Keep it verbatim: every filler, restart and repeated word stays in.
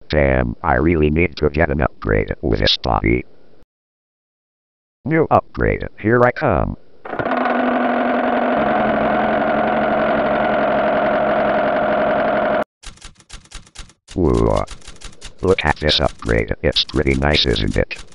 Damn, I really need to get an upgrade with this body. New upgrade, here I come. Whoa. Look at this upgrade, it's pretty nice, isn't it?